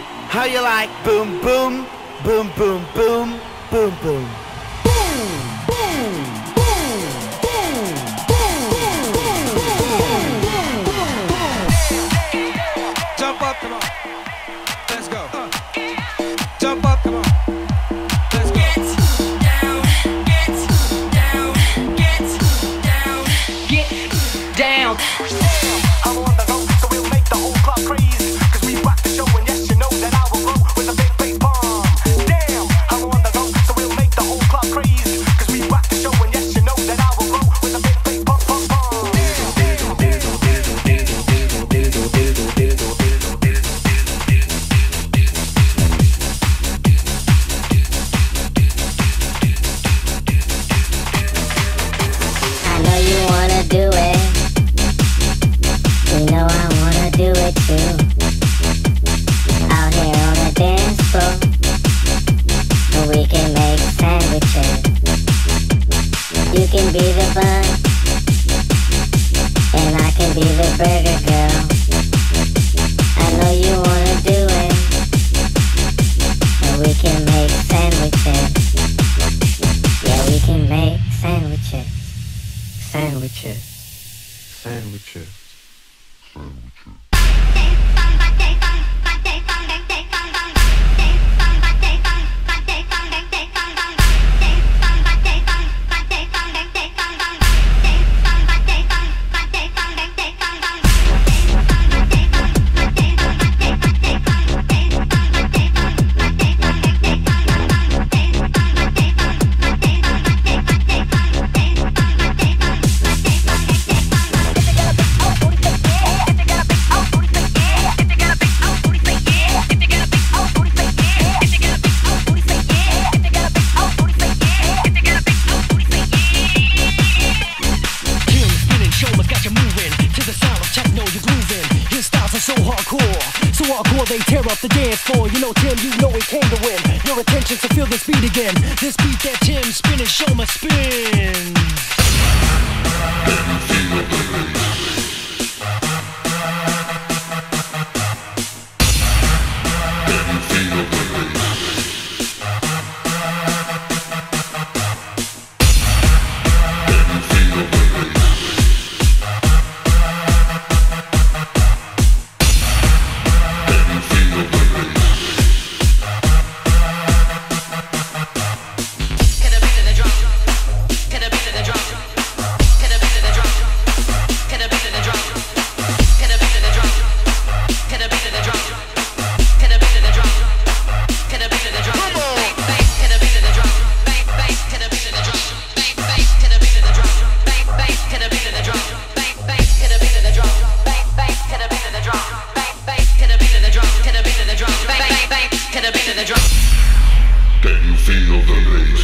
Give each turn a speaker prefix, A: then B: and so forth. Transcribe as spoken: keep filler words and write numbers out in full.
A: How you like boom boom, boom boom boom, boom boom.
B: Jump up, come on. Let's go. Uh. Jump up, come on. Let's go.
C: Get down, get down, get down, get down.
D: I'm on the go, so we'll make the whole club freeze. Cause we rock the show, and yes, you know that I will roll with a big bass bomb. Damn, I'm on the go, so we'll make the whole club freeze. Cause we rock the show, and yes, you know that I will roll with a big bass bomb, bomb, bomb.
E: I know you wanna do it. You know I wanna do it too. Out here on the dance floor, we can make sandwiches. You can be the bun, and I can be the burger girl. I know you wanna do it, and we can make sandwiches. Yeah, we can make sandwiches. Sandwiches.
A: Sandwiches.
F: They tear up the dance floor. You know Tim, you know he came to win. Your attention, so feel this beat again. This beat that Tim spinning, show my spins.
G: Can you feel the bass?